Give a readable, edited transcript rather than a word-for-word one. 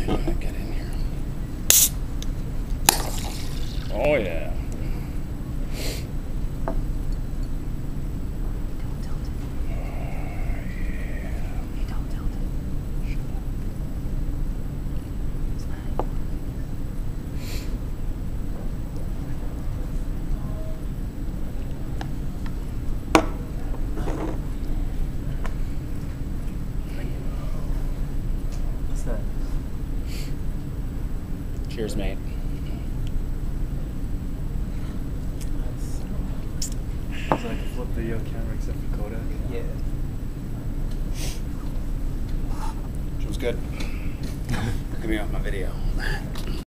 Get in here. Oh yeah. What's that? Cheers, mate. It's like a flip video camera except for Kodak. Yeah. She was good. Look at me on my video.